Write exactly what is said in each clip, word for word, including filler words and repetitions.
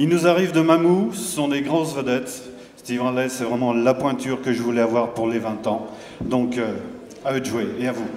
Ils nous arrivent de Mamou, ce sont des grosses vedettes. Steve Ridley, c'est vraiment la pointure que je voulais avoir pour les vingt ans. Donc, euh, à eux de jouer et à vous.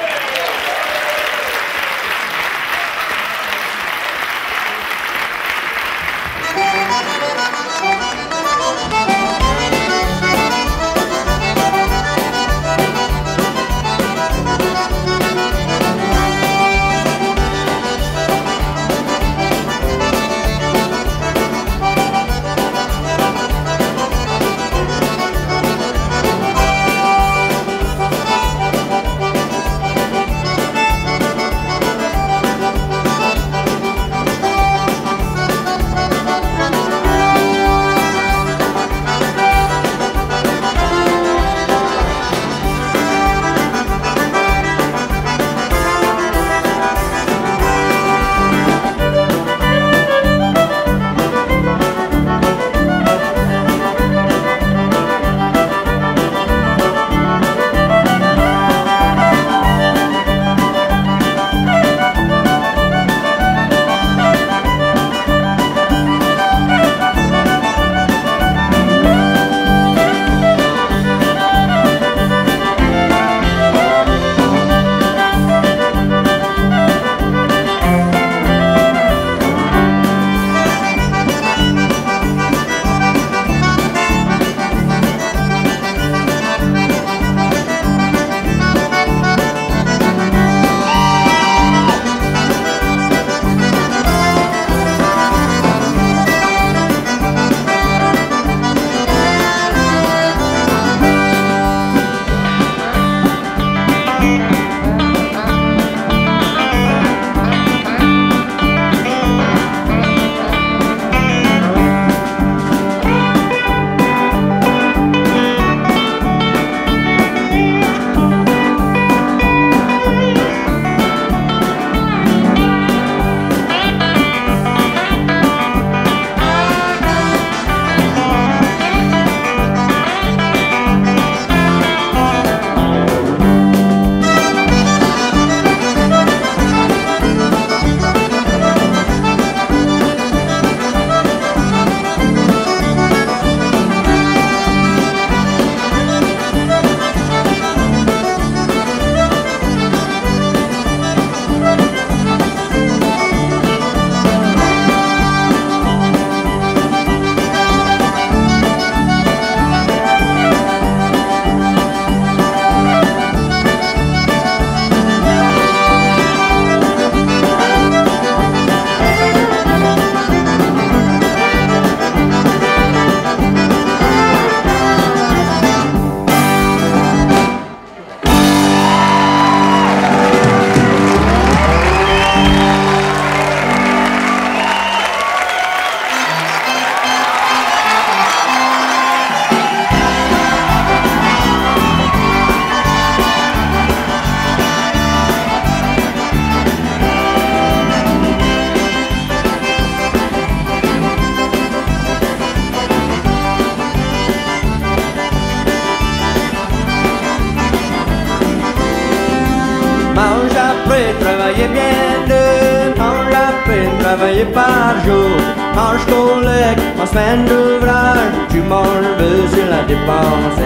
Travailler bien deux, mange après, travailler par jour, mange collègue, en semaine d'ouvrage, tu manges sur la dépense.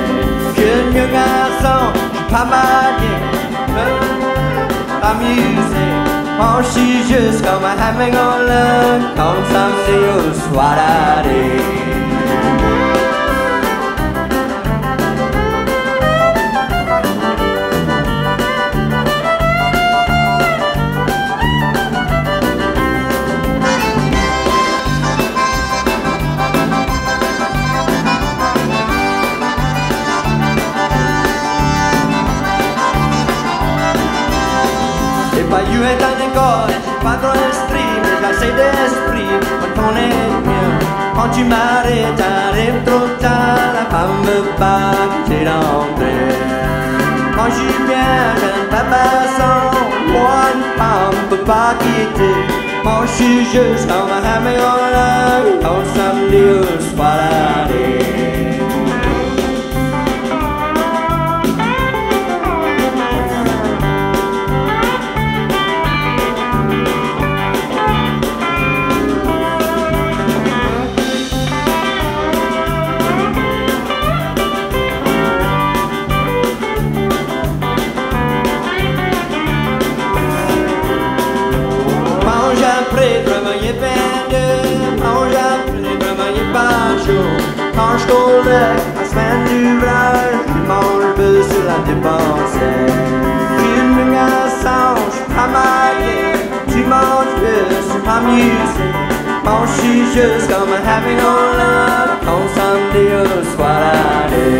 Jeune vieux garçon, j'suis pas marié, amusé, mange si juste comme un having on love, comme samedi au soir d'année. You est à l'école, pas trop stream, j'essaie d'esprit, quand on est mieux. Quand tu m'arrêtes, t'arrives trop tard, la femme veut pas quitter l'entrée. Quand je suis bien, jeune papa sans, moi une femme peut pas quitter. Moi je suis juste comme un hammer en l'air, quand samedi au soir d'année. avec la semaine d'ouvrage, tu manges un peu sur la dépensée. Une garçon, travailler, tu manges plus, amuser. On chie juste comme un having on love, quand samedi au soir allé.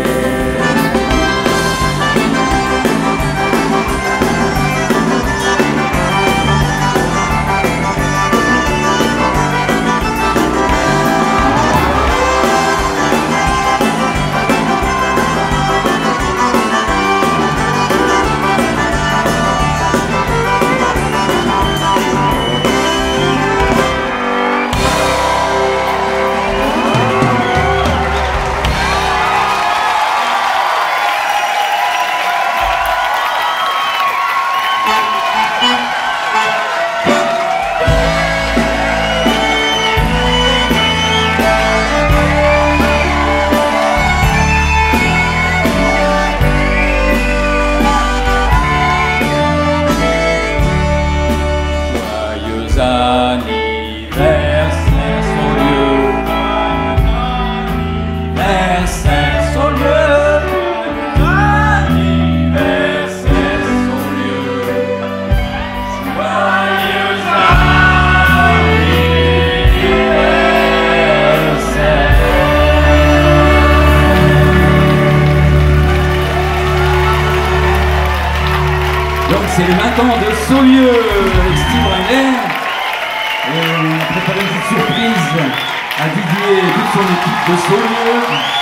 C'est les vingt ans de Saulieu avec Steve Rainer. Et on a préparé une petite surprise à Didier et toute son équipe de Saulieu.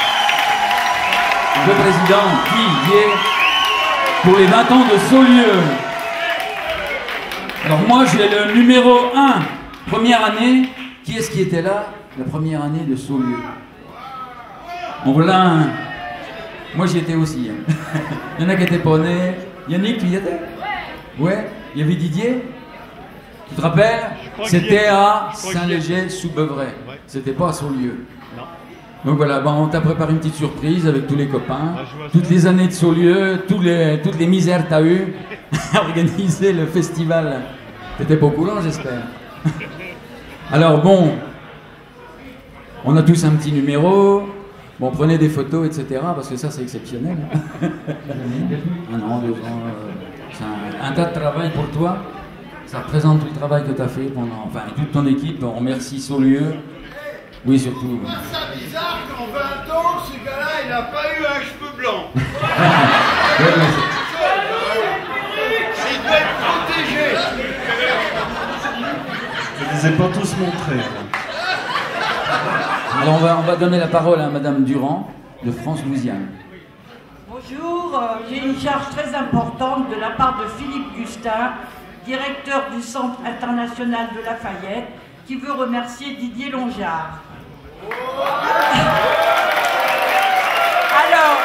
Le président Didier pour les vingt ans de Saulieu. Alors moi j'ai le numéro un, première année. Qui est-ce qui était là la première année de Saulieu? Bon voilà un. Moi j'y étais aussi. Hein. Il y en a qui étaient pas nés. Yannick, tu y étais? Ouais, il y avait Didier. Tu te rappelles? C'était à Saint-Léger-sous-Beuvray. Ouais. C'était pas à Saulieu. Non. Donc voilà, bon, on t'a préparé une petite surprise avec tous les copains. Ah, toutes les années de Saulieu, tous les, toutes les misères que t'as eues à organiser le festival. T'étais pas au courant, j'espère. Alors bon, on a tous un petit numéro. Bon, prenez des photos, et cetera. Parce que ça, c'est exceptionnel. Un an, deux ans. Euh... C'est un, un tas de travail pour toi. Ça représente tout le travail que tu as fait pendant. Enfin, toute ton équipe. On remercie Saulieu. Oui, surtout. Je trouve ça bizarre qu'en vingt ans, ce gars-là, il n'a pas eu un cheveu blanc. Il doit être protégé. Je ne les ai pas tous montrés. Alors, on va, on va donner la parole à Madame Durand de France-Louisiane. Bonjour, j'ai une charge très importante de la part de Philippe Gustin, directeur du Centre international de Lafayette, qui veut remercier Didier Longard. Alors,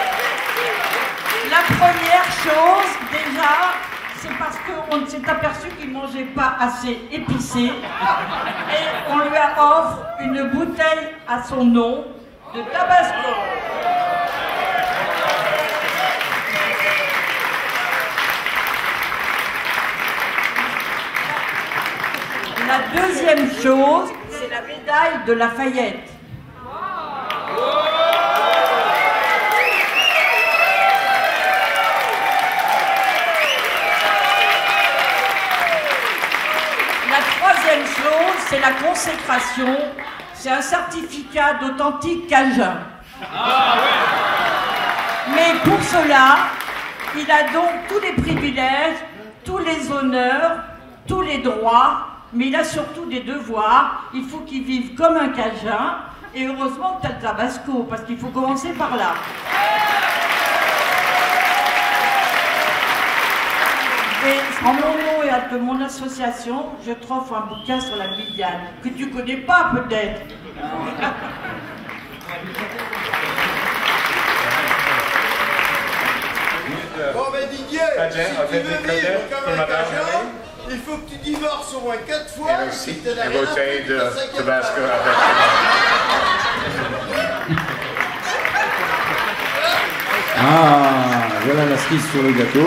la première chose, déjà, c'est parce qu'on s'est aperçu qu'il ne mangeait pas assez épicé, et on lui offre une bouteille à son nom de Tabasco. La deuxième chose, c'est la médaille de Lafayette. La troisième chose, c'est la consécration. C'est un certificat d'authentique cajun. Mais pour cela, il a donc tous les privilèges, tous les honneurs, tous les droits. Mais il a surtout des devoirs, il faut qu'il vive comme un Cajun, et heureusement que tu as le Tabasco, parce qu'il faut commencer par là. Et en mon nom et de mon association, je t'offre un bouquin sur la Guyane, que tu connais pas peut-être. Bon ben Didier, si tu veux vivre comme un Cajun, il faut que tu divorces au moins quatre fois. Et aussi une bouteille de Tabasco avec. Ah, voilà la cerise sur le gâteau.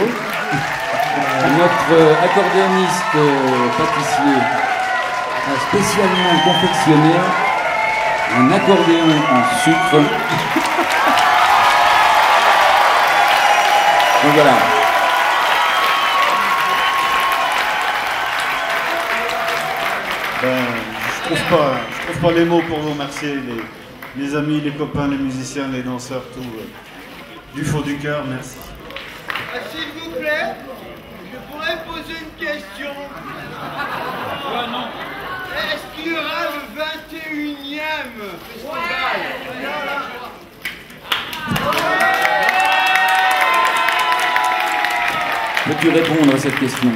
Notre accordéoniste pâtissier a spécialement confectionné Un accordéon en sucre. Donc voilà. Ben, je trouve pas, je trouve pas les mots pour vous remercier, les, les amis, les copains, les musiciens, les danseurs, tout. euh, du fond du cœur, merci. Ah, s'il vous plaît, je pourrais poser une question. Est-ce qu'il y aura le vingt et unième festival? Peux-tu répondre à cette question?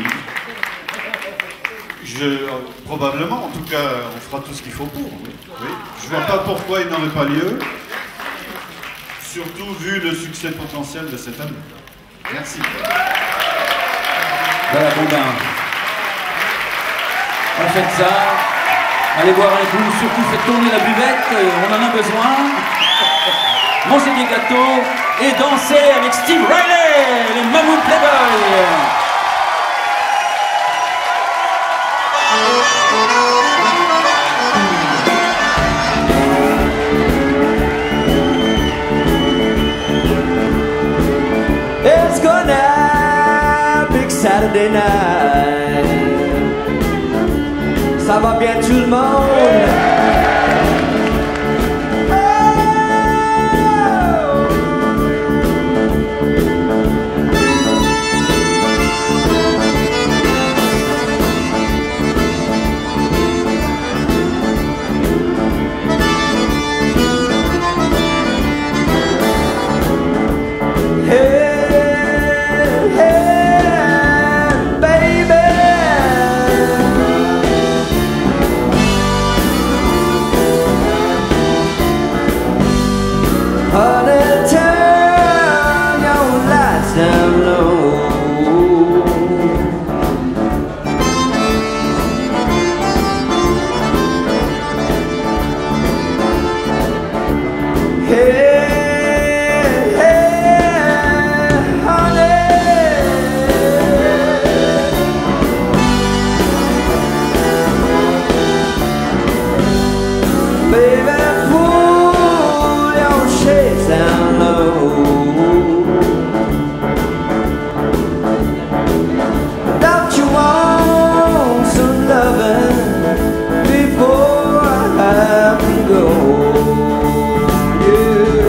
Je, euh, probablement, en tout cas, on fera tout ce qu'il faut pour. Oui. Oui. Je vois pas pourquoi il n'aurait pas lieu, surtout vu le succès potentiel de cette année. Merci. Voilà, bon ben. On fait ça. Allez boire un coup, surtout faites tourner la buvette, euh, on en a besoin. Mangez des gâteaux et dansez avec Steve Riley, les Mammoth Playboys. It's gonna big Saturday night. Ça va bien tout le monde. Before I have to go, yeah.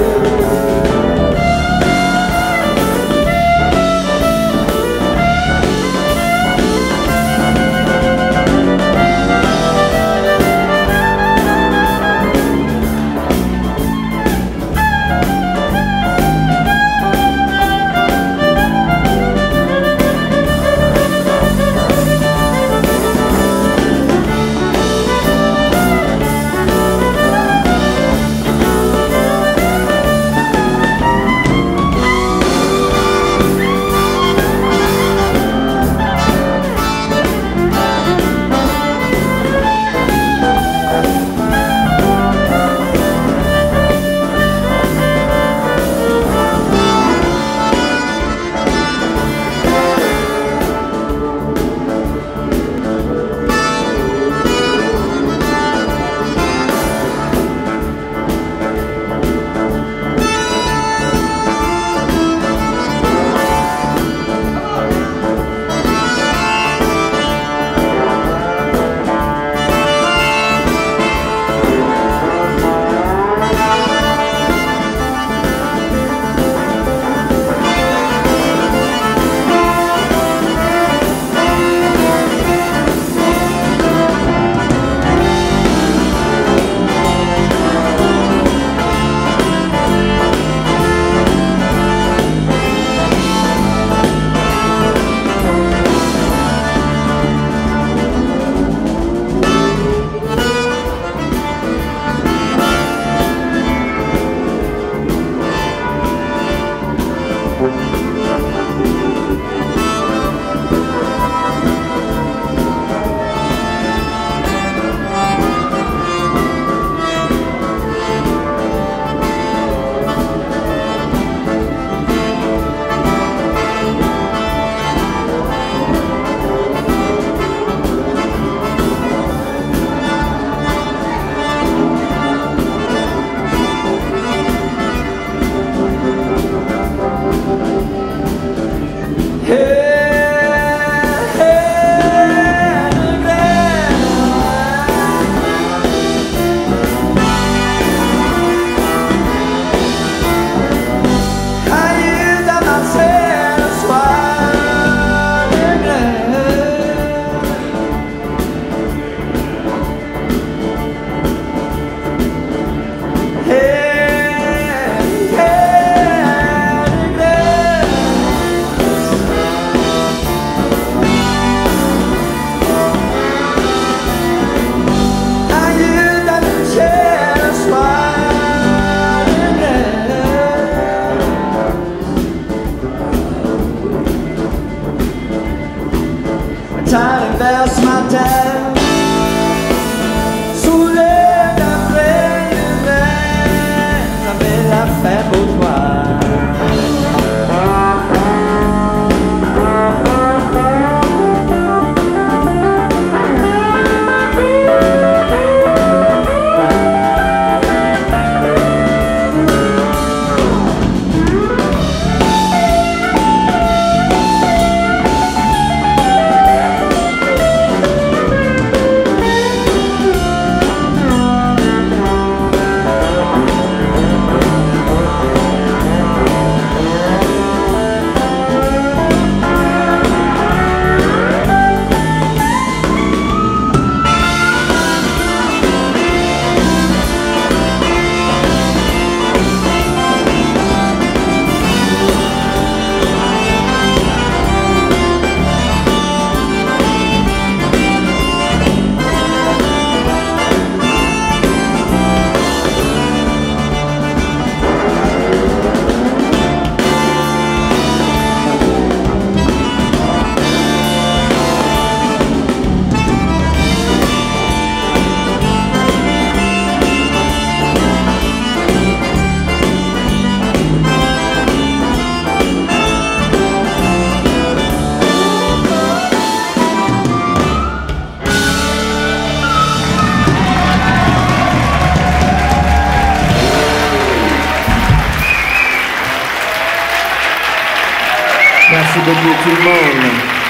Merci beaucoup tout le monde.